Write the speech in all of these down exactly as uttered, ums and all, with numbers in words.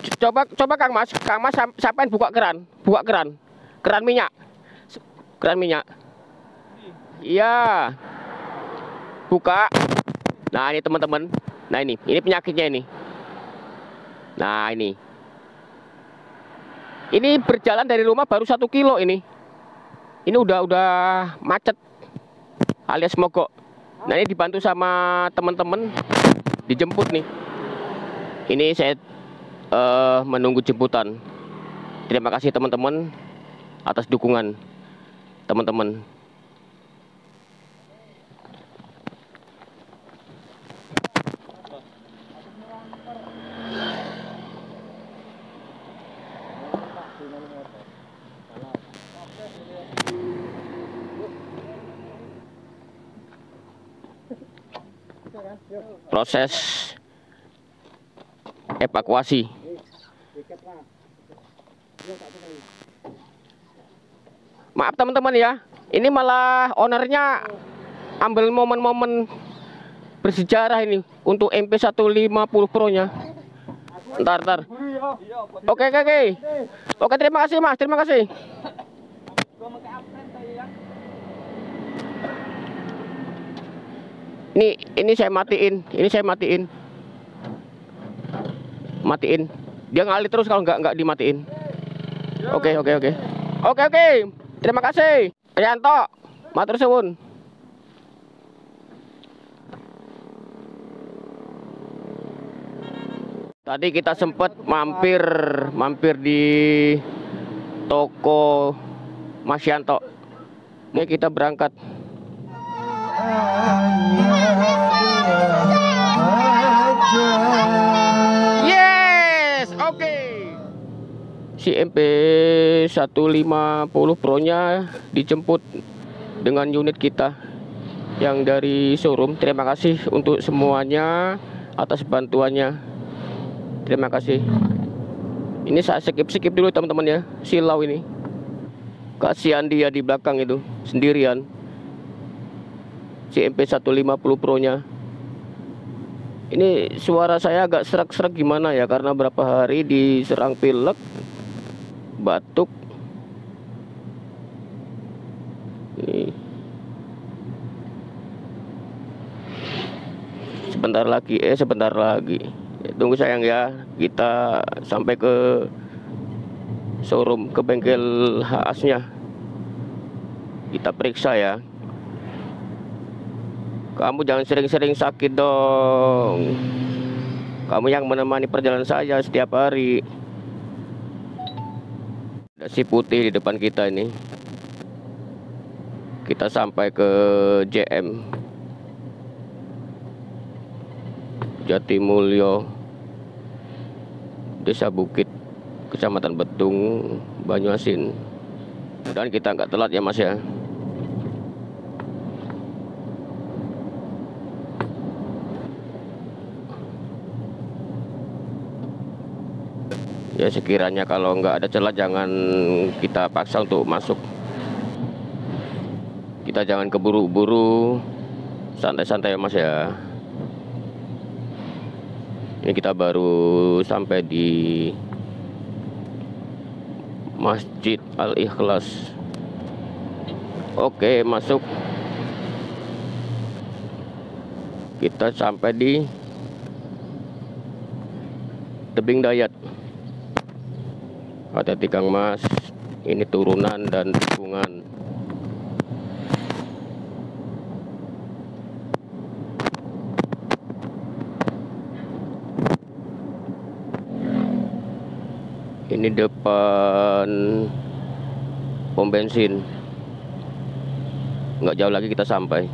Coba coba Kang Mas, Kang Mas sam- sampean buka keran, buka keran. Keran minyak. Keran minyak. Iya. Buka. Nah, ini teman-teman. Nah, ini, ini penyakitnya ini. Nah, ini. Ini berjalan dari rumah baru satu kilo ini. Ini udah udah macet alias mogok. Nah, ini dibantu sama teman-teman dijemput nih. Ini saya uh, menunggu jemputan. Terima kasih teman-teman atas dukungan teman-teman. Proses evakuasi. Maaf teman-teman ya, ini malah ownernya ambil momen-momen bersejarah ini untuk M P seratus lima puluh Pro nya. Ntar, ntar. Oke, oke, oke. Oke, terima kasih Mas, terima kasih. Ini, ini saya matiin, ini saya matiin. Matiin. Dia ngalir terus kalau nggak nggak dimatiin. Oke, oke, oke. Oke, oke. Terima kasih. Rianto, matur suwun. Tadi kita sempat mampir mampir di toko Mas Yanto. Ini kita berangkat. Yes, oke. Okay. Si M P seratus lima puluh Pro nya dijemput dengan unit kita yang dari showroom. Terima kasih untuk semuanya atas bantuannya. Terima kasih. Ini saya skip-skip dulu teman-teman ya. Silau ini. Kasihan dia di belakang itu sendirian. Si M P seratus lima puluh Pro nya. Ini suara saya agak serak-serak gimana ya, karena berapa hari diserang pilek, batuk. Ini sebentar lagi, eh sebentar lagi. Tunggu sayang ya, kita sampai ke showroom, ke bengkel H A S-nya. Kita periksa ya. Kamu jangan sering-sering sakit dong. Kamu yang menemani perjalanan saya setiap hari. Ada si putih di depan kita ini. Kita sampai ke J M Jatimulyo, Desa Bukit, Kecamatan Betung, Banyuasin. Dan kita nggak telat ya Mas ya. Ya sekiranya kalau nggak ada celah jangan kita paksa untuk masuk. Kita jangan keburu-buru, santai-santai ya Mas ya. Ini kita baru sampai di Masjid Al-Ikhlas. Oke, masuk. Kita sampai di Tebing Dayat. Hati-hati Kang Mas, ini turunan dan tikungan. Ini depan pom bensin. Nggak jauh lagi kita sampai.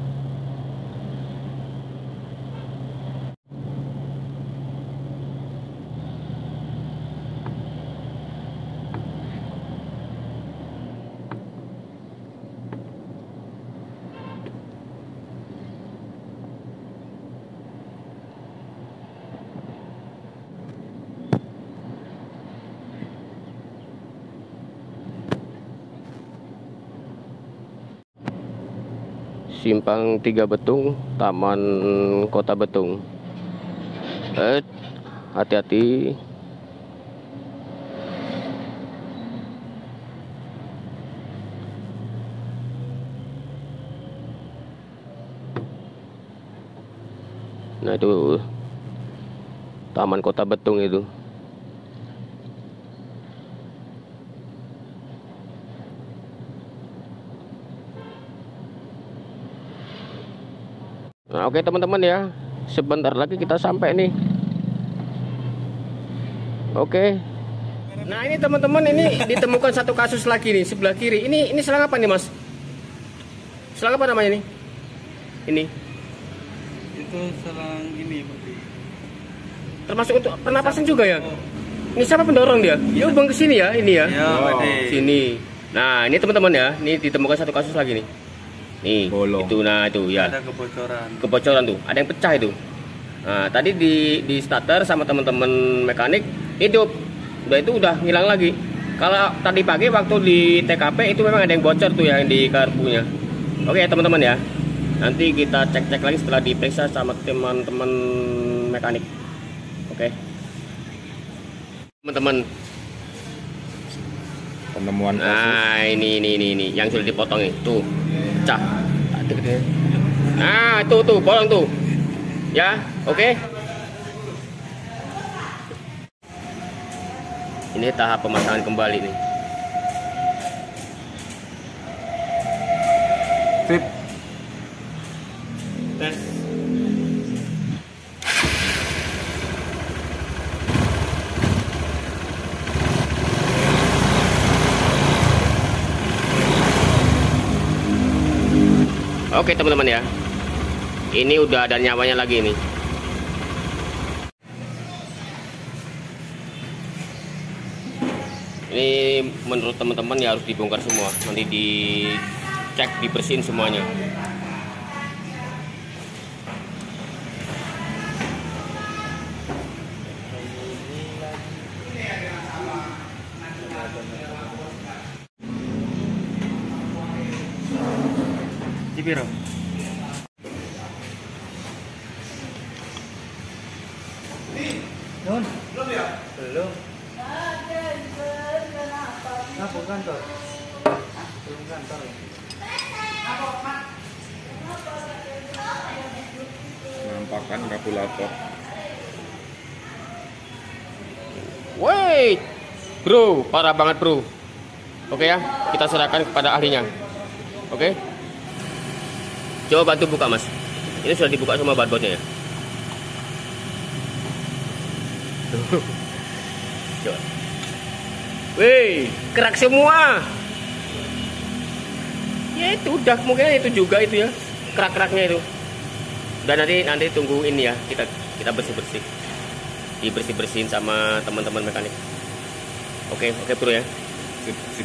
Simpang Tiga Betung, Taman Kota Betung. Eh, hati-hati. Nah itu Taman Kota Betung itu. Nah oke teman-teman ya, sebentar lagi kita sampai nih. Oke. Nah ini teman-teman, ini ditemukan satu kasus lagi nih sebelah kiri. Ini ini selang apa nih mas? Selang apa namanya nih? Ini. Itu selang ini. Termasuk untuk pernapasan juga ya? Ini siapa pendorong dia? Dia lubang ke sini ya, ini ya? Ya, oh, sini. Nah ini teman-teman ya, ini ditemukan satu kasus lagi nih. Nih, bolong. Itu nah itu ya. Ada kebocoran. Kebocoran tuh, ada yang pecah itu. Nah, tadi di di starter sama teman-teman mekanik hidup. Udah itu udah hilang lagi. Kalau tadi pagi waktu di T K P itu memang ada yang bocor tuh yang di karbunya. Oke, teman-teman ya. Nanti kita cek-cek lagi setelah diperiksa sama teman-teman mekanik. Oke. Teman-teman. Penemuan kasus. Nah, ini ini ini ini yang sudah dipotong itu. Pecah. Nah, tuh tuh bolong tuh. Ya, oke. Okay. Ini tahap pemasangan kembali nih. Sip. Tes. Oke teman-teman ya, ini udah ada nyawanya lagi nih. Ini menurut teman-teman ya harus dibongkar semua, nanti dicek, dibersihin semuanya. Cipiro. Nun, belum ya? Belum. Nah, bukan kantor. Belum kantor. Menampakkan kalkulator. Woi, bro, parah banget bro. Oke ya, kita serahkan kepada ahlinya. Oke. Coba bantu buka mas. Ini sudah dibuka semua barcode-nya ya. Coba. Wih, kerak semua. Ya itu udah mungkin itu juga itu ya, kerak-keraknya itu. Dan nanti nanti tunggu ini ya, kita kita bersih-bersih. Dibersih-bersihin sama teman-teman mekanik. Oke, oke bro ya. Sip, sip.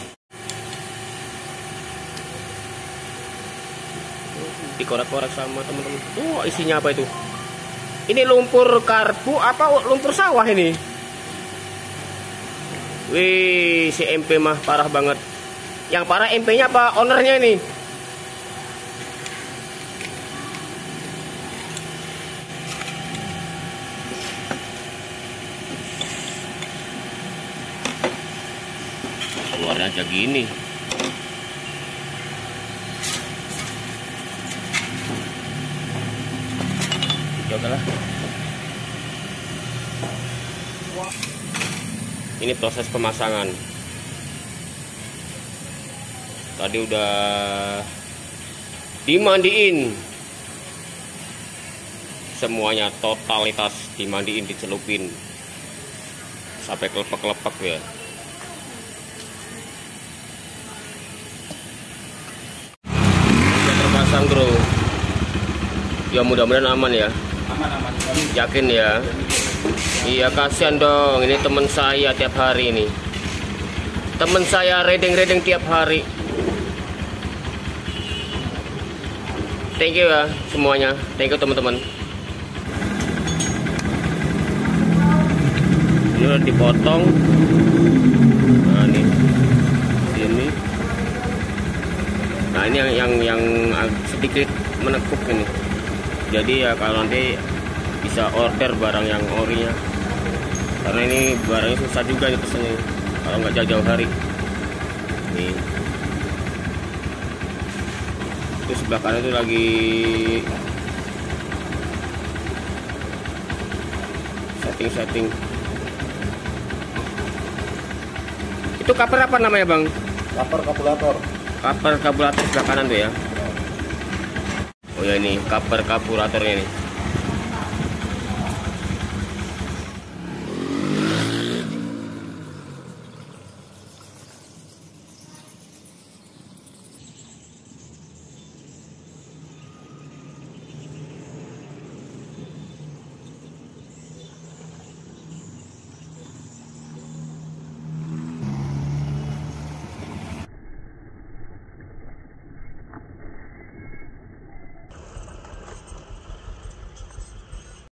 Dikorak-korak sama teman-teman. Tuh isinya apa itu? Ini lumpur karbu apa lumpur sawah ini? Wih, si M P mah parah banget. Yang parah M P-nya apa ownernya ini? Keluarnya aja gini. Cobalah. Ini proses pemasangan. Tadi udah dimandiin. Semuanya totalitas dimandiin, dicelupin. Sampai kelepek-kelepek ya. Udah terpasang bro. Ya mudah-mudahan aman ya. Aman-aman. Yakin ya. Iya kasihan dong, ini teman saya tiap hari ini. Teman saya redeng-redeng tiap hari. Thank you ya semuanya. Thank you teman-teman. Ini udah dipotong. Nah ini sini. Nah ini yang yang yang sedikit menekuk ini. Jadi ya kalau nanti bisa order barang yang orinya, karena ini barangnya susah juga nih pesannya kalau nggak jauh-jauh hari. Nih itu sebelah kanan itu lagi setting-setting. Itu cover apa namanya bang? Cover kabulator. Cover karburator sebelah kanan tuh ya. Oh ya ini cover karburatornya nih.